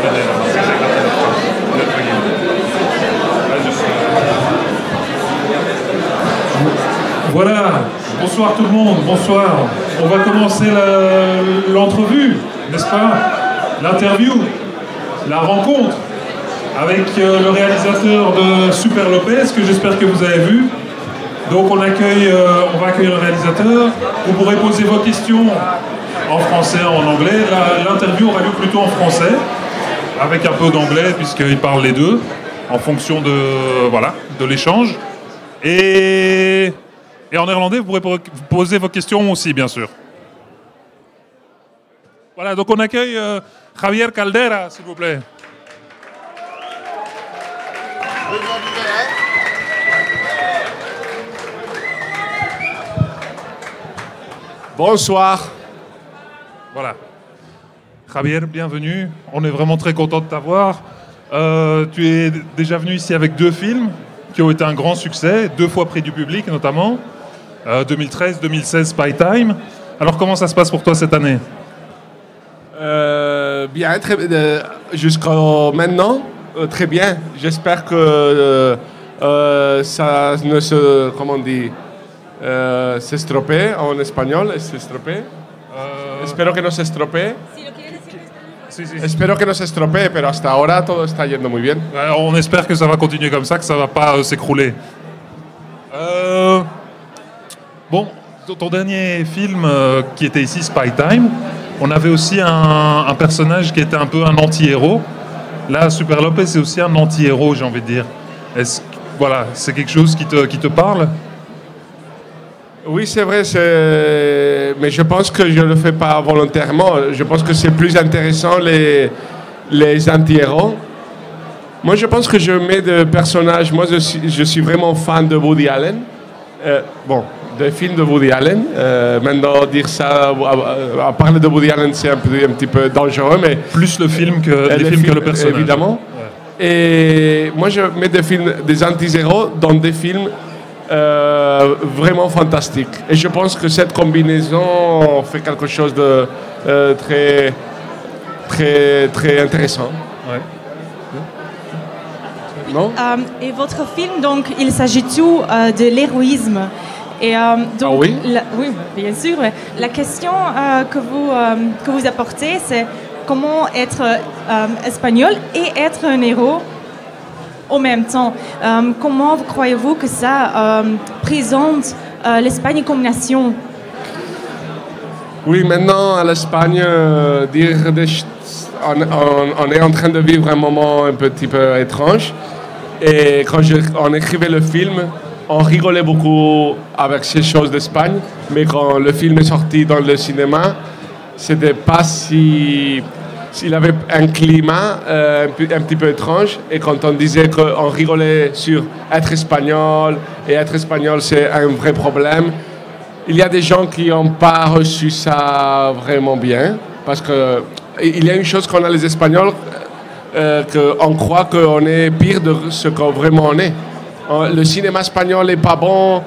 Voilà, bonsoir tout le monde, bonsoir. On va commencer l'entrevue, n'est-ce pas? L'interview, la rencontre avec le réalisateur de Super Lopez, que j'espère que vous avez vu. Donc on va accueillir le réalisateur. Vous pourrez poser vos questions en français, en anglais. L'interview aura lieu plutôt en français, avec un peu d'anglais, puisqu'il parle les deux, en fonction de l'échange. Et en néerlandais, vous pourrez poser vos questions aussi, bien sûr. Voilà, donc on accueille Javier Caldera, s'il vous plaît. Bonsoir. Voilà. Javier, bienvenue. On est vraiment très content de t'avoir. Tu es déjà venu ici avec 2 films qui ont été un grand succès, 2 fois prix du public notamment. 2013-2016 Spy Time. Alors comment ça se passe pour toi cette année? Bien, jusqu'à maintenant, très bien. J'espère que ça ne se, comment on dit, se estropee en espagnol, se estropee. Espero que no se estropee. Sí. Espero que no se estropee, pero hasta ahora todo está yendo muy bien. On espère que ça va continuer comme ça, que ça ne va pas s'écrouler. Bon, ton dernier film qui était ici, Spy Time, on avait aussi un personnage qui était un peu un anti-héros. Là, Super Lopez, c'est aussi un anti-héros, j'ai envie de dire. C'est quelque chose qui te parle? Oui, c'est vrai, mais je pense que je ne le fais pas volontairement. Je pense que c'est plus intéressant les anti-héros. Moi, je pense que je mets des personnages. Moi, je suis vraiment fan de Woody Allen. Des films de Woody Allen. Maintenant, dire ça, à parler de Woody Allen, c'est un petit peu dangereux, mais plus le film que le personnage. Évidemment. Ouais. Et moi, je mets des anti-héros dans des films vraiment fantastiques. Et je pense que cette combinaison fait quelque chose de très, très, très intéressant. Ouais. Non? Et votre film, donc, il s'agit tout de l'héroïsme. Et donc, oui? Oui, bien sûr. La question que vous apportez, c'est comment être espagnol et être un héros en même temps. Comment croyez-vous que ça présente l'Espagne comme nation? Oui, maintenant, à l'Espagne, on est en train de vivre un moment un petit peu étrange. Et quand on écrivait le film, on rigolait beaucoup avec ces choses d'Espagne, mais quand le film est sorti dans le cinéma, c'était pas s'il avait un climat un petit peu étrange. Et quand on disait qu'on rigolait sur être espagnol, et être espagnol c'est un vrai problème, il y a des gens qui n'ont pas reçu ça vraiment bien, parce que il y a une chose qu'on a les Espagnols, qu'on croit qu'on est pire de ce qu'on vraiment on est. Le cinéma espagnol n'est pas bon,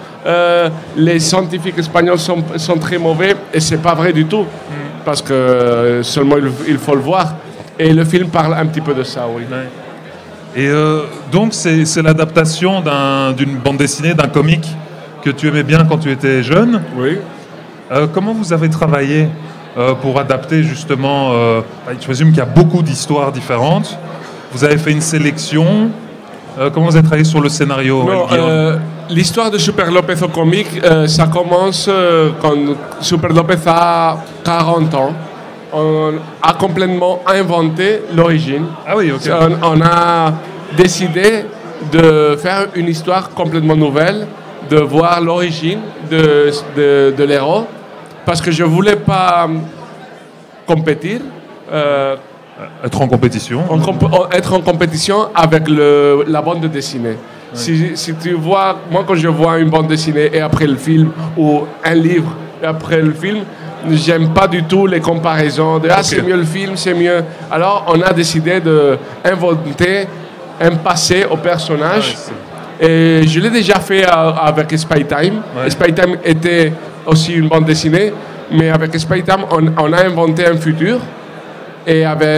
les scientifiques espagnols sont très mauvais, et c'est pas vrai du tout, parce que seulement il faut le voir. Et le film parle un petit peu de ça, oui. Ouais. Et donc c'est l'adaptation d'une bande dessinée, d'un comic que tu aimais bien quand tu étais jeune. Oui. Comment vous avez travaillé pour adapter justement je présume qu'il y a beaucoup d'histoires différentes. Vous avez fait une sélection. Comment vous avez travaillé sur le scénario? L'histoire de Super Lopez au comic, ça commence quand Super Lopez a 40 ans. On a complètement inventé l'origine. Ah oui, ok. On a décidé de faire une histoire complètement nouvelle, de voir l'origine de l'héros, parce que je ne voulais pas compétir. Être en compétition. Être en compétition avec la bande dessinée. Ouais. Si tu vois, moi quand je vois une bande dessinée et après le film, ou un livre et après le film, j'aime pas du tout les comparaisons de c'est mieux le film, c'est mieux. Alors on a décidé d'inventer un passé au personnage. Et je l'ai déjà fait avec Spy Time. Ouais. Spy Time était aussi une bande dessinée, mais avec Spy Time, on a inventé un futur. Et avec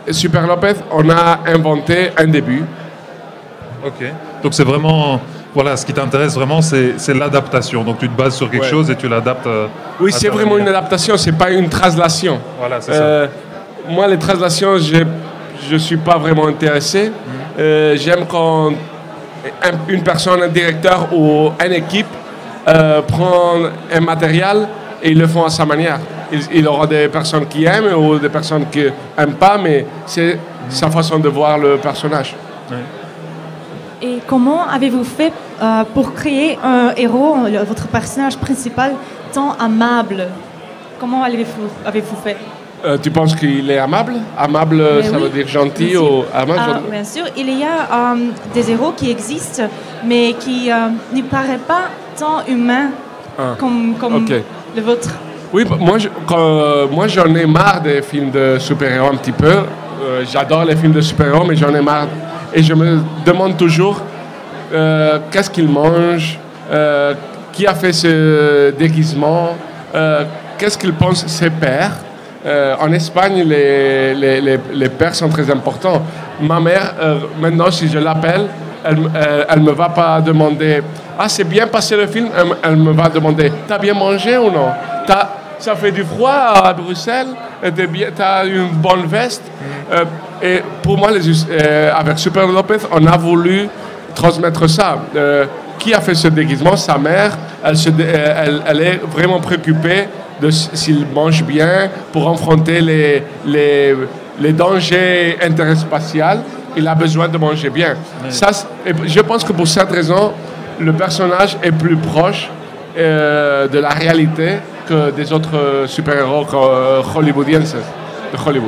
Super Lopez, on a inventé un début. Ok. Donc c'est vraiment, voilà, ce qui t'intéresse vraiment, c'est l'adaptation. Donc tu te bases sur quelque chose et tu l'adaptes. Oui, c'est vraiment une adaptation, c'est pas une translation. Voilà, c'est ça. Moi, les translations, je suis pas vraiment intéressé. J'aime quand une personne, un directeur ou une équipe prend un matériel et ils le font à sa manière. Il aura des personnes qui aiment ou des personnes qui n'aiment pas, mais c'est sa façon de voir le personnage. Ouais. Et comment avez-vous fait pour créer un héros, votre personnage principal, tant amable? Comment avez-vous fait? Tu penses qu'il est amable? Amable, ça veut dire gentil ou amable? Bien sûr, il y a des héros qui existent, mais qui ne paraissent pas tant humains comme le vôtre. Oui, moi j'en ai marre des films de super-héros un petit peu. J'adore les films de super-héros, mais j'en ai marre. Et je me demande toujours qu'est-ce qu'ils mangent, qui a fait ce déguisement, qu'est-ce qu'ils pensent ses pères. En Espagne, les pères sont très importants. Ma mère, maintenant, si je l'appelle, elle ne me va pas demander « Ah, c'est bien passé le film ?» Elle me va demander « T'as bien mangé ou non? Ça fait du froid à Bruxelles? T'as une bonne veste ?» Et pour moi, avec Super Lopez, on a voulu transmettre ça. Qui a fait ce déguisement? Sa mère. Elle est vraiment préoccupée de s'il mange bien pour affronter les dangers interspatials. Il a besoin de manger bien. Oui. Ça, je pense que pour cette raison, le personnage est plus proche de la réalité que des autres super-héros hollywoodiens de Hollywood.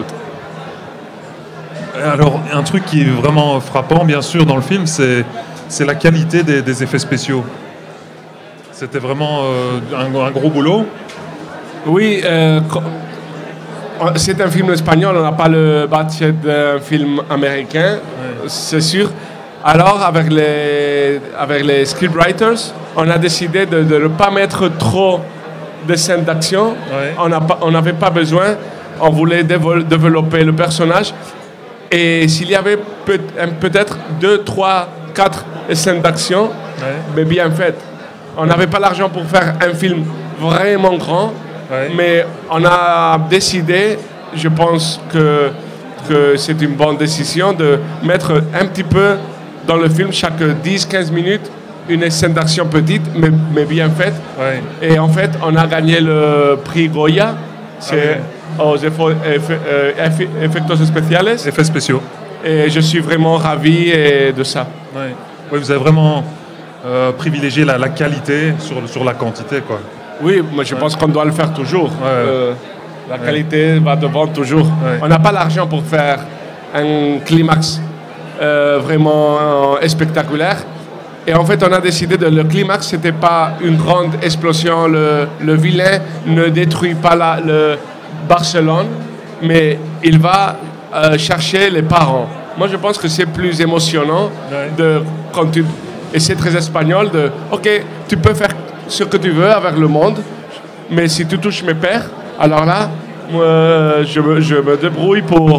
Alors, un truc qui est vraiment frappant, bien sûr, dans le film, c'est la qualité des effets spéciaux. C'était vraiment un gros boulot. Oui, c'est un film espagnol, on n'a pas le budget d'un film américain, c'est sûr. Alors, avec les scriptwriters, on a décidé de ne pas mettre trop de scènes d'action. On n'avait pas besoin, on voulait développer le personnage. Et s'il y avait peut-être 2, 3, 4 scènes d'action, mais bien faites. On n'avait pas l'argent pour faire un film vraiment grand, mais on a décidé, je pense que c'est une bonne décision, de mettre un petit peu dans le film, chaque 10-15 minutes, une scène d'action petite, mais bien faite. Et en fait, on a gagné le prix Goya. C'est aux effets spéciaux. Effets spéciaux. Et je suis vraiment ravi de ça. Oui, vous avez vraiment privilégié la qualité sur la quantité, quoi. Oui, moi je pense qu'on doit le faire toujours. La qualité va devant toujours. On n'a pas l'argent pour faire un climax vraiment spectaculaire. Et en fait, on a décidé le climax, c'était pas une grande explosion. Le vilain ne détruit pas le Barcelone, mais il va chercher les parents. Moi, je pense que c'est plus émotionnant et c'est très espagnol OK, tu peux faire ce que tu veux avec le monde, mais si tu touches mes pères, alors là, moi, je me débrouille pour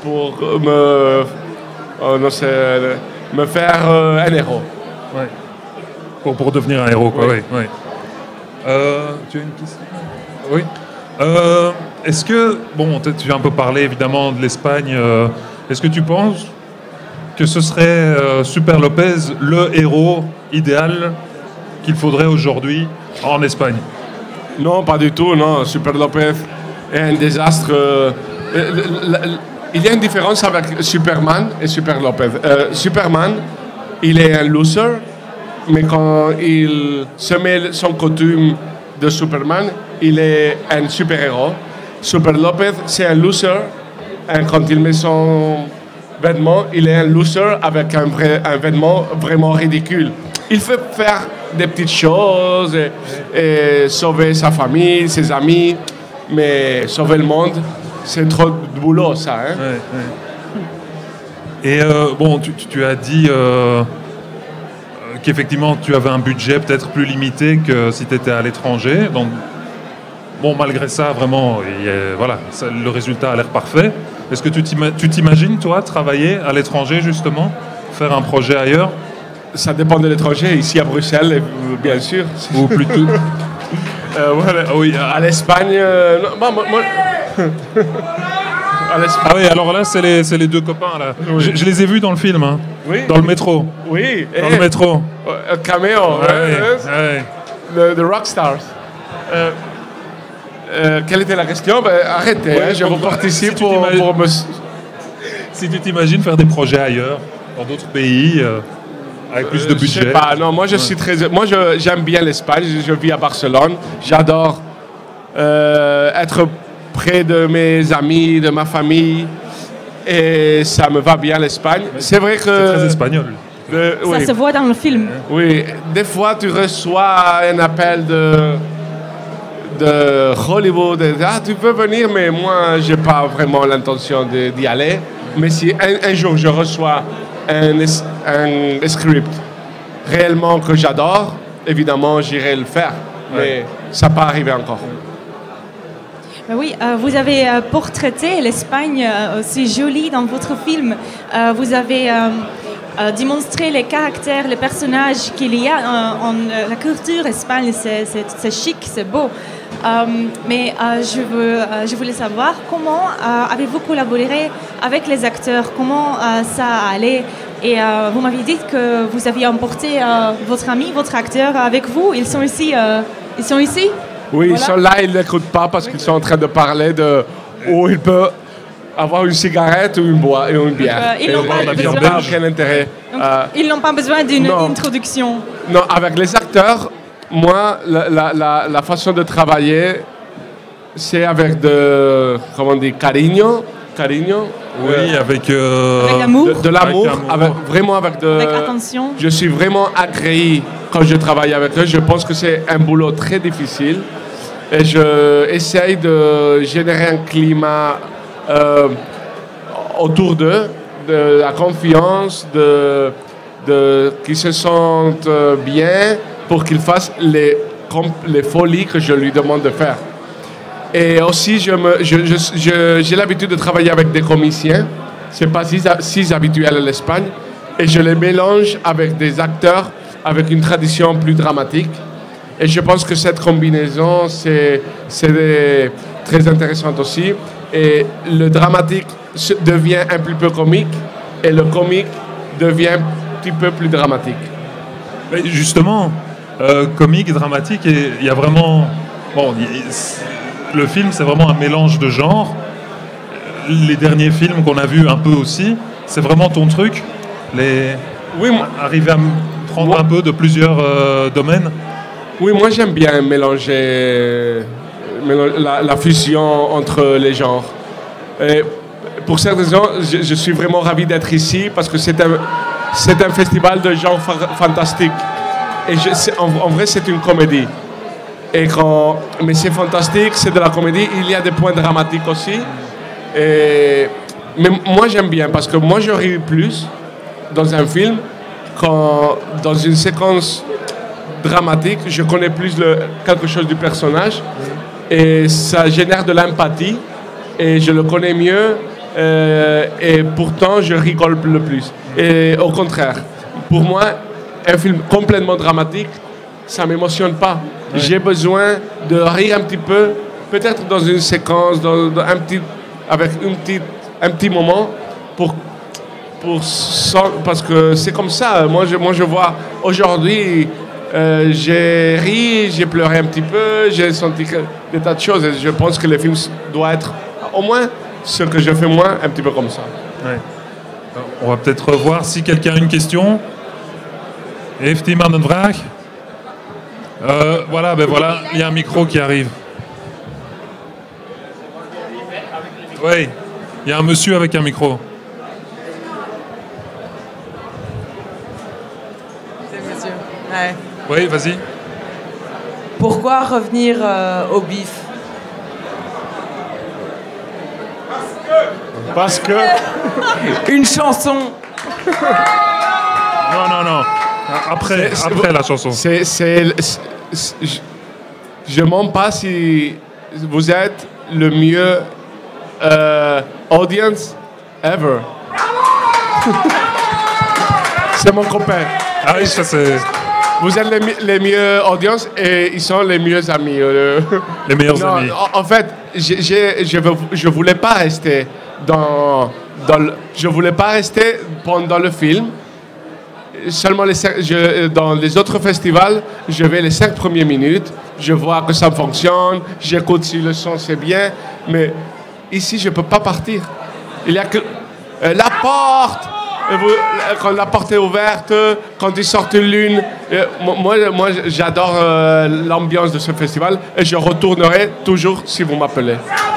me faire un héros. Pour devenir un héros, quoi. Tu as une question? Oui. Est-ce que, tu as un peu parlé évidemment de l'Espagne, est-ce que tu penses que ce serait Super Lopez le héros idéal qu'il faudrait aujourd'hui en Espagne? Non, pas du tout, non. Super Lopez est un désastre. Il y a une différence avec Superman et Super Lopez. Superman, il est un loser, mais quand il se met son costume de Superman, il est un super-héros. Super Lopez, c'est un loser. Et quand il met son vêtement, il est un loser avec un vêtement vraiment ridicule. Il fait faire des petites choses et sauver sa famille, ses amis, mais sauver le monde, c'est trop de boulot, ça. Et tu as dit qu'effectivement tu avais un budget peut-être plus limité que si tu étais à l'étranger. Donc, malgré ça, vraiment, le résultat a l'air parfait. Est-ce que tu t'imagines, toi, travailler à l'étranger, justement, faire un projet ailleurs? Ça dépend de l'étranger. Ici à Bruxelles, bien sûr. Ou plutôt Voilà. oui, À l'Espagne... non, moi, à l'Espagne. Ah oui, alors là, c'est les deux copains, là. Oui. Je les ai vus dans le film, hein. Oui. Dans le métro. Oui. Dans le métro. Un caméo. Ouais. The Rockstars. Quelle était la question? Arrêtez, Ouais, je vous participe si tu pour me... Si tu t'imagines faire des projets ailleurs, dans d'autres pays, avec plus de Je budget. sais pas, non, moi je suis très... j'aime bien l'Espagne, je vis à Barcelone. J'adore être près de mes amis, de ma famille. Et ça me va bien l'Espagne. C'est vrai que... C'est très espagnol. Ça se voit dans le film. Oui, des fois tu reçois un appel de Hollywood. Tu peux venir, mais moi j'ai pas vraiment l'intention d'y aller. Mais si un jour je reçois un script réellement que j'adore, évidemment j'irai le faire. Mais ça n'a pas arrivé encore. Oui, vous avez portraité l'Espagne aussi jolie dans votre film. Vous avez démontré les caractères, les personnages qu'il y a en la culture espagnole. C'est chic, c'est beau. Mais je voulais savoir comment avez-vous collaboré avec les acteurs, comment ça allait. Et vous m'avez dit que vous aviez emporté votre ami, votre acteur avec vous. Ils sont ici. Oui, Voilà. ils sont là, ils n'écoutent pas parce qu'ils sont en train de parler de où il peut avoir une cigarette ou une bière. Ils n'ont pas besoin. Aucun intérêt. Donc, ils n'ont pas besoin d'une non. introduction. Non, avec les acteurs, moi, la façon de travailler, c'est avec comment on dit, cariño. Oui, avec l'amour. De l'amour, Avec vraiment avec Avec attention. Je suis vraiment agréé quand je travaille avec eux. Je pense que c'est un boulot très difficile. Et je essaye de générer un climat autour d'eux, de la confiance, qu'ils se sentent bien pour qu'ils fassent les folies que je lui demande de faire. Et aussi, j'ai l'habitude de travailler avec des comiciens. Ce n'est pas si habituel à l'Espagne. Et je les mélange avec des acteurs avec une tradition plus dramatique. Et je pense que cette combinaison, c'est très intéressante aussi. Et le dramatique devient un petit peu comique et le comique devient un petit peu plus dramatique. Mais justement, comique, dramatique, et il y a vraiment... Bon, le film, c'est vraiment un mélange de genres. Les derniers films qu'on a vus un peu aussi, c'est vraiment ton truc. Oui, arriver à prendre un peu de plusieurs domaines. Oui, moi j'aime bien mélanger la fusion entre les genres. Et pour cette raison, je suis vraiment ravi d'être ici parce que c'est un festival de genres fantastiques. Et en vrai, c'est une comédie. Mais c'est fantastique, c'est de la comédie. Il y a des points dramatiques aussi. Mais moi j'aime bien parce que moi je ris plus dans un film quand dans une séquence dramatique, je connais plus quelque chose du personnage et ça génère de l'empathie et je le connais mieux et pourtant je rigole le plus. Et au contraire, pour moi, un film complètement dramatique, ça ne m'émotionne pas. Ouais. J'ai besoin de rire un petit peu, peut-être dans une séquence, avec un petit moment parce que c'est comme ça. Moi je vois aujourd'hui, j'ai ri, j'ai pleuré un petit peu, j'ai senti des tas de choses. Et je pense que le film doit être, au moins, ce que je fais moi, un petit peu comme ça. Ouais. On va peut-être voir si quelqu'un a une question. Heeft iemand een vraag? Voilà, il y a un micro qui arrive. Oui, il y a un monsieur avec un micro. C'est monsieur. Ouais. Oui, vas-y. Pourquoi revenir au bif? Parce que... Une chanson. Non. Après la chanson. Je ne mens pas si vous êtes le mieux audience ever. C'est mon copain. Ah oui, ça c'est Vous êtes les meilleures audiences et ils sont les meilleurs amis. les meilleurs Non, amis. en fait, je voulais pas rester je voulais pas rester pendant le film. Seulement dans les autres festivals, je vais les 5 premières minutes, je vois que ça fonctionne, j'écoute si le son c'est bien, mais ici je peux pas partir. Il y a que la porte. Quand la porte est ouverte, quand ils sortent une lune. Moi j'adore l'ambiance de ce festival et je retournerai toujours si vous m'appelez.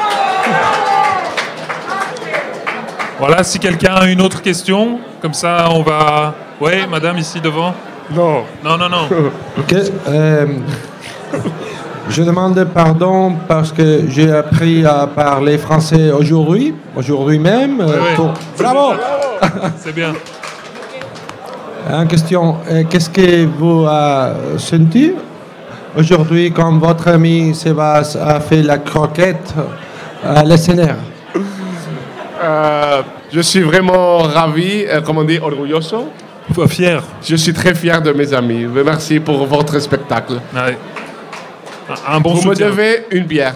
Voilà, si quelqu'un a une autre question, comme ça on va... Oui, madame, ici devant. Non. Non. Ok. Je demande pardon parce que j'ai appris à parler français aujourd'hui même. Oui. Bravo! C'est bien. Une question. Qu'est-ce que vous avez senti aujourd'hui quand votre ami Sébastien a fait la croquette à l'escenaire? Je suis vraiment ravi, comment on dit, orgulloso. Fier. Je suis très fier de mes amis. Merci pour votre spectacle. Ouais. Un bon Vous soutien. me devez une bière.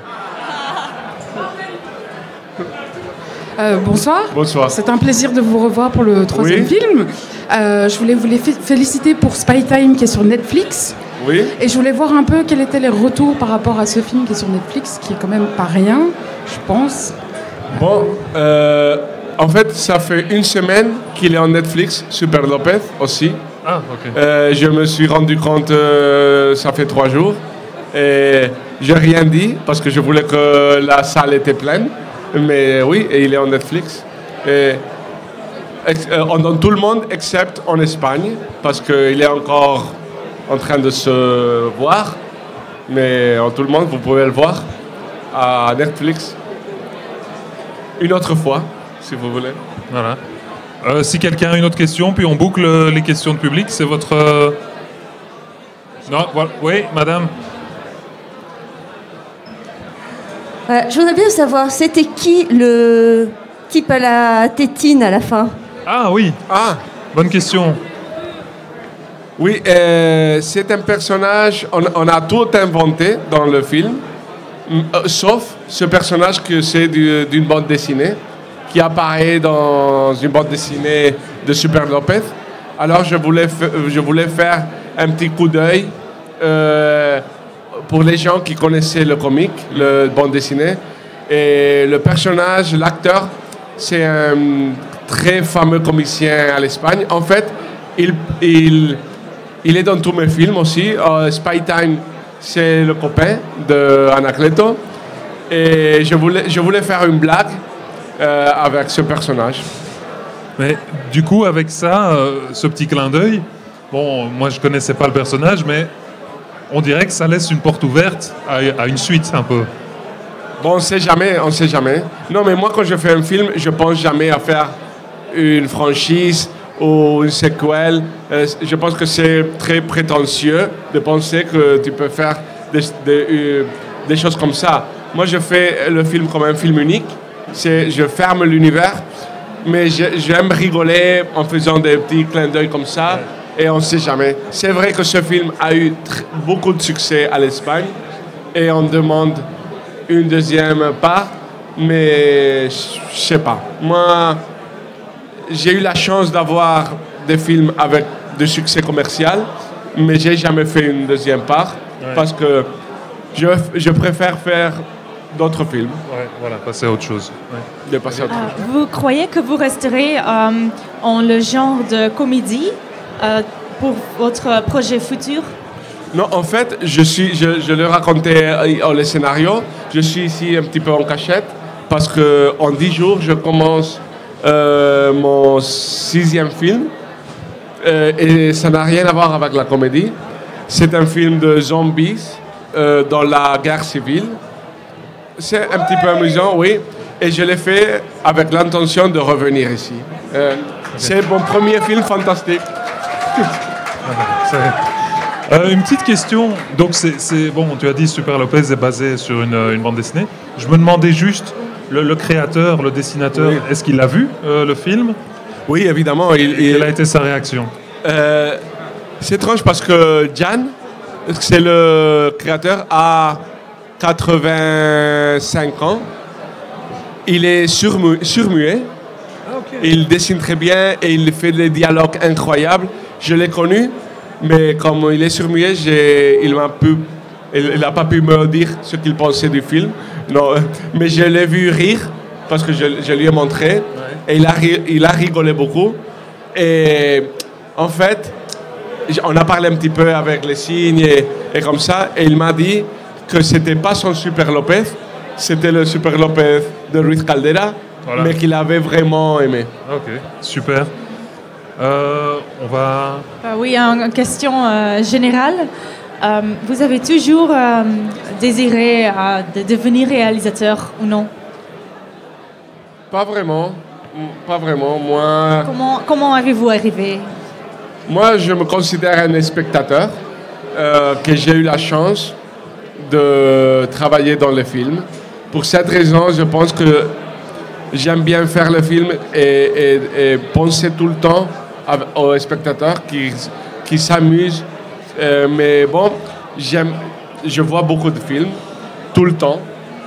Bonsoir. Bonsoir. C'est un plaisir de vous revoir pour le 3e Oui. film. Je voulais vous féliciter pour Spy Time qui est sur Netflix. Oui. Et je voulais voir un peu quels étaient les retours par rapport à ce film qui est sur Netflix, qui est quand même pas rien, je pense. Bon, en fait, ça fait une semaine qu'il est en Netflix, Super Lopez aussi. Ah, ok. Je me suis rendu compte, ça fait 3 jours. Et j'ai rien dit parce que je voulais que la salle était pleine. Mais oui, et il est en Netflix. Et, dans tout le monde, except en Espagne, parce qu'il est encore en train de se voir. Mais en tout le monde, vous pouvez le voir à Netflix. Une autre fois, si vous voulez. Voilà. Si quelqu'un a une autre question, puis on boucle les questions de public. C'est votre... Non, voilà. Oui, madame. Je voudrais bien savoir, c'était qui le type à la tétine à la fin? Ah oui, Ah, bonne question. oui, c'est un personnage, on a tout inventé dans le film, sauf ce personnage que c'est d'une bande dessinée, qui apparaît dans une bande dessinée de Super Lopez. Alors je voulais faire un petit coup d'œil pour les gens qui connaissaient le comic, le bande dessinée. Et le personnage, l'acteur, c'est un très fameux comicien à l'Espagne. En fait, il est dans tous mes films aussi. Spy Time, c'est le copain de Anacleto. Et je voulais faire une blague avec ce personnage. Mais du coup, avec ça, ce petit clin d'œil, bon, moi je connaissais pas le personnage, mais on dirait que ça laisse une porte ouverte à une suite un peu. Bon, on ne sait jamais. Non, mais moi, quand je fais un film, je pense jamais à faire une franchise ou une séquelle. Je pense que c'est très prétentieux de penser que tu peux faire des choses comme ça. Moi, je fais le film comme un film unique. Je ferme l'univers, mais j'aime rigoler en faisant des petits clins d'œil comme ça. Et on ne sait jamais. C'est vrai que ce film a eu beaucoup de succès à l'Espagne et on demande une deuxième part, mais je ne sais pas. Moi, j'ai eu la chance d'avoir des films avec de succès commercial, mais je n'ai jamais fait une deuxième part parce que je préfère faire d'autres films. Ouais, voilà, passer à autre chose. Ouais. De passer à autre chose. Vous croyez que vous resterez en le genre de comédie pour votre projet futur? Non, en fait, je le racontais dans le scénario. Je suis ici un petit peu en cachette parce qu'en 10 jours, je commence mon 6e film. Et ça n'a rien à voir avec la comédie. C'est un film de zombies dans la guerre civile. C'est un petit peu amusant, oui. Et je l'ai fait avec l'intention de revenir ici. C'est mon premier film fantastique. Une petite question. Donc, bon, tu as dit Super Lopez est basé sur une bande dessinée. Je me demandais juste, le créateur, le dessinateur, Oui. est-ce qu'il a vu le film? Oui, évidemment. Quelle a été sa réaction? C'est étrange parce que Jan, c'est le créateur, a 85 ans. Il est surmuet. Il dessine très bien et il fait des dialogues incroyables. Je l'ai connu, mais comme il est surmuet, il n'a pas pu me dire ce qu'il pensait du film. Non, mais je l'ai vu rire parce que je lui ai montré et il a rigolé beaucoup. Et en fait, on a parlé un petit peu avec les signes et comme ça, et il m'a dit que c'était pas son Super Lopez, c'était le Super Lopez de Ruiz Caldera, Voilà. mais qu'il avait vraiment aimé. Ok, super. On va... Oui, une question générale. Vous avez toujours désiré de devenir réalisateur ou non? Pas vraiment. Pas vraiment. Moi, Comment avez-vous arrivé? je me considère un spectateur, que j'ai eu la chance de travailler dans le film. Pour cette raison, je pense que j'aime bien faire le film et penser tout le temps aux spectateurs qui s'amusent. Mais bon, je vois beaucoup de films, tout le temps.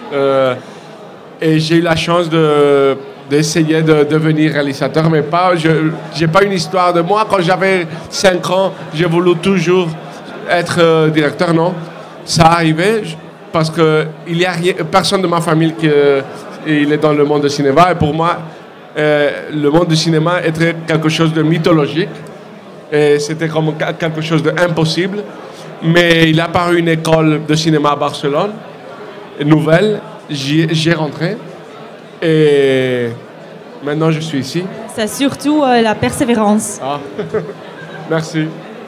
Et j'ai eu la chance d'essayer de devenir réalisateur, mais je n'ai pas une histoire de moi. Quand j'avais 5 ans, j'ai voulu toujours être directeur, non. Ça arrivait parce qu'il n'y a personne de ma famille qui est dans le monde du cinéma. Et pour moi, le monde du cinéma était quelque chose de mythologique. Et c'était comme quelque chose d'impossible. Mais il a apparu une école de cinéma à Barcelone, nouvelle. J'y ai rentré. Et maintenant, je suis ici. C'est surtout la persévérance. Ah. Merci.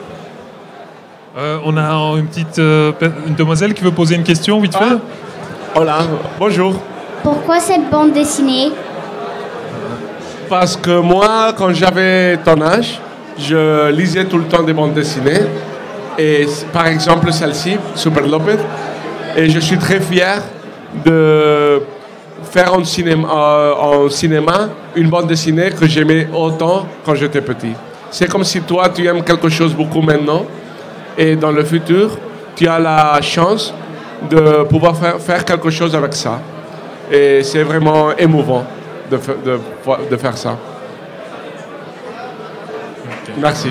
On a une demoiselle qui veut poser une question, vite fait. Hola, bonjour. Pourquoi cette bande dessinée? Parce que moi, quand j'avais ton âge, je lisais tout le temps des bandes dessinées. Et par exemple, celle-ci, Super Lopez. Et je suis très fier de faire en cinéma une bande dessinée que j'aimais autant quand j'étais petit. C'est comme si toi, tu aimes quelque chose beaucoup maintenant. Et dans le futur, tu as la chance de pouvoir faire quelque chose avec ça. Et c'est vraiment émouvant de faire ça. Merci.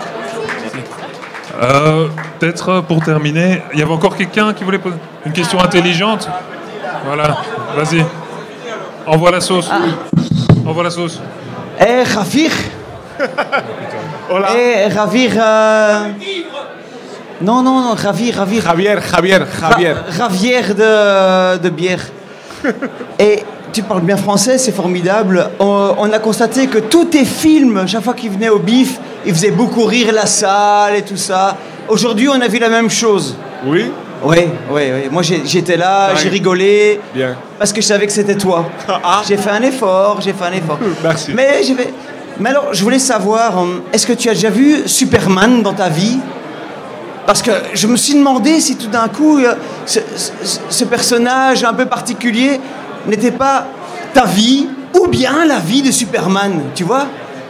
Peut-être pour terminer, il y avait encore quelqu'un qui voulait poser une question intelligente. Voilà, vas-y. Envoie la sauce. Envoie la sauce. Javier. Hola. Javier. Non, Javier. Javier de bière. Et tu parles bien français, c'est formidable. On a constaté que tous tes films, chaque fois qu'ils venaient au BIF, ils faisaient beaucoup rire la salle et tout ça. Aujourd'hui, on a vu la même chose. Oui. Oui. Moi, j'étais là, Ouais. j'ai rigolé. Bien. Parce que je savais que c'était toi. J'ai fait un effort. Merci. Mais alors, je voulais savoir, est-ce que tu as déjà vu Superman dans ta vie? Parce que je me suis demandé si tout d'un coup, ce personnage un peu particulier n'était pas ta vie ou bien la vie de Superman, tu vois?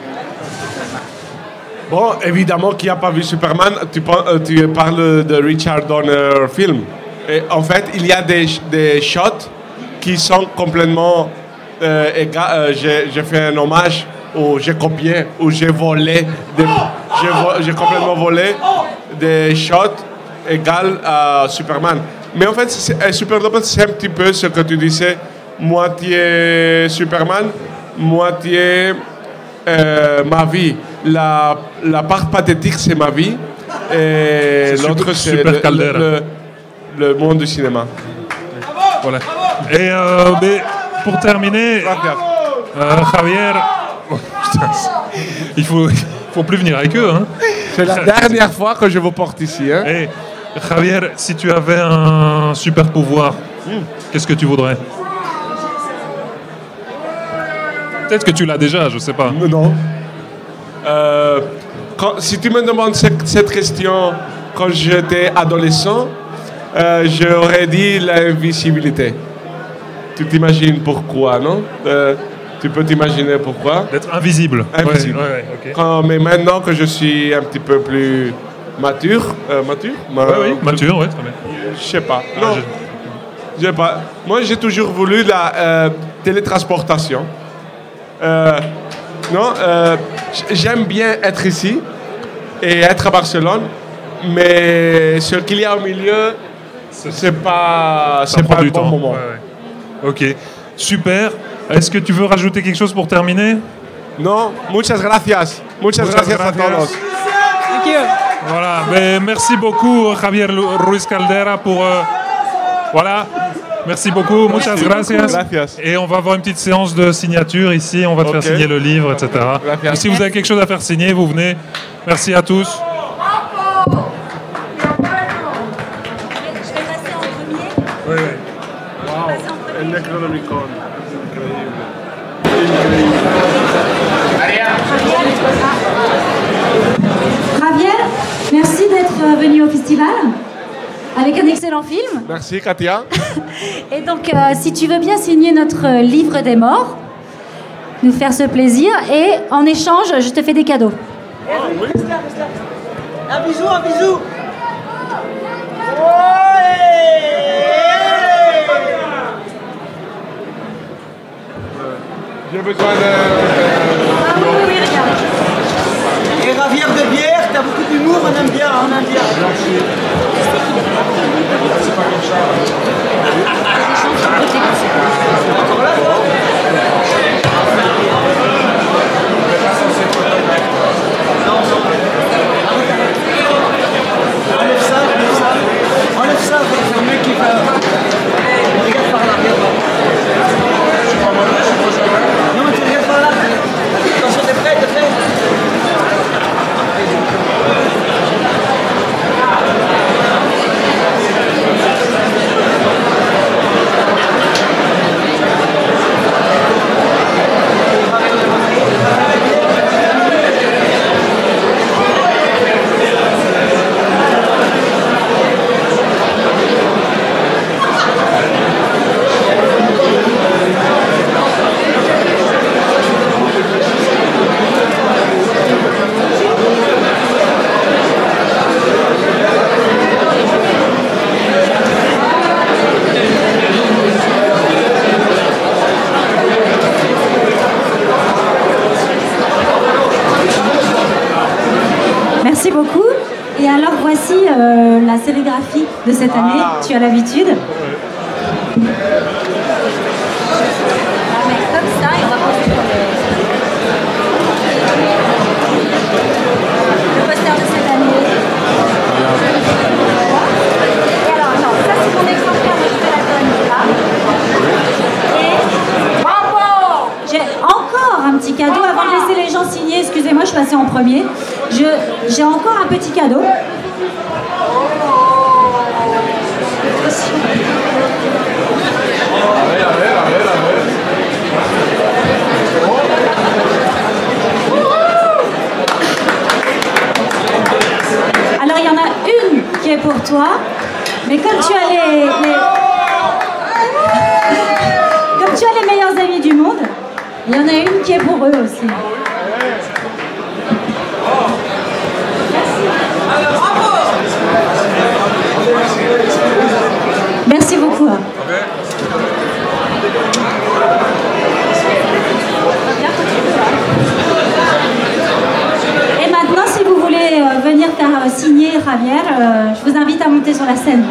Bon, évidemment, qui n'a pas vu Superman, tu parles de Richard Donner film. Et en fait, il y a des shots qui sont complètement j'ai fait un hommage, ou j'ai copié, ou j'ai volé, j'ai complètement volé des shots égales à Superman. Mais en fait, Super Lopez, c'est un petit peu ce que tu disais, moitié Superman, moitié ma vie. La part pathétique, c'est ma vie. Et l'autre, c'est Super Caldera. le monde du cinéma. Voilà. Et mais pour terminer, Javier, oh, putain, il faut plus venir avec eux. Hein. C'est la dernière fois que je vous porte ici. Hein. Et Javier, si tu avais un super pouvoir, qu'est-ce que tu voudrais? Peut-être que tu l'as déjà, je sais pas. Non. Si tu me demandes cette question quand j'étais adolescent, j'aurais dit l'invisibilité. tu t'imagines pourquoi, non? Tu peux t'imaginer pourquoi? D'être invisible. Invisible. Ok. Mais maintenant que je suis un petit peu plus mature, mature? Mature, oui, très bien. Je sais pas. Non, je sais pas. Moi, j'ai toujours voulu la télétransportation. J'aime bien être ici et être à Barcelone, mais ce qu'il y a au milieu, c'est pas le bon moment. Ouais. Ok, super. Est-ce que tu veux rajouter quelque chose pour terminer? Non, muchas gracias. Muchas gracias a todos. Thank you. Voilà, mais merci beaucoup Javier Ruiz Caldera pour... voilà, merci beaucoup, muchas gracias. Et on va avoir une petite séance de signature ici, on va te faire signer le livre, etc. Et si vous avez quelque chose à faire signer, vous venez. Merci à tous. Je vais passer en premier. Oui. El Necronomicon. Javier, merci d'être venu au festival avec un excellent film. Merci Katia. Et donc, si tu veux bien signer notre livre des morts, nous faire ce plaisir, et en échange, je te fais des cadeaux. Un bisou. J'ai besoin de... Ah oui, regarde. Et Javier de bière, t'as beaucoup d'humour, on aime bien. Encore là, Enlève ça, c'est le mec qui va... Regarde par là, Non, mais tu regardes par là. Attention, t'es prêt. Merci beaucoup. Et alors, voici la sérigraphie de cette année. Tu as l'habitude. Comme ça, et on va poser le poster de cette année. Et alors, non, ça c'est mon exemplaire de Spélatone là. Et bravo! J'ai encore un petit cadeau avant de laisser les gens signer. Excusez-moi, je suis passée en premier. J'ai encore un petit cadeau. Alors il y en a une qui est pour toi, mais comme tu as comme tu as les meilleurs amis du monde, il y en a une qui est pour eux aussi. Merci beaucoup. Et maintenant, si vous voulez venir faire signer Javier, je vous invite à monter sur la scène.